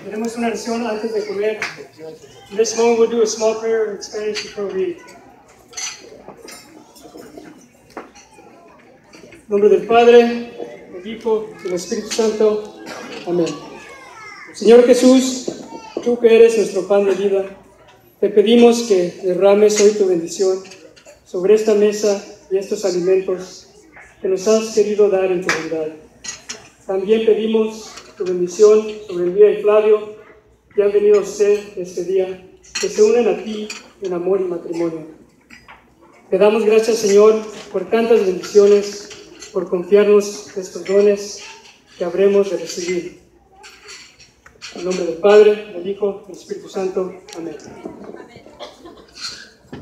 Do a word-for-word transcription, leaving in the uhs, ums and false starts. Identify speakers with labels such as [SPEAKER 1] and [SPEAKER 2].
[SPEAKER 1] Tenemos una oración antes de comer. In this moment we'll do a small prayer in Spanish before we eat. En nombre del Padre, del Hijo y del Espíritu Santo. Amén. Señor Jesús, tú que eres nuestro pan de vida, te pedimos que derrames hoy tu bendición sobre esta mesa y estos alimentos que nos has querido dar en tu bondad. También pedimos tu bendición sobre Elvira y Flavio, que han venido a ser este día, que se unen a ti en amor y matrimonio. Te damos gracias, Señor, por tantas bendiciones, por confiarnos estos dones que habremos de recibir. En nombre del Padre, del Hijo y del Espíritu Santo. Amén.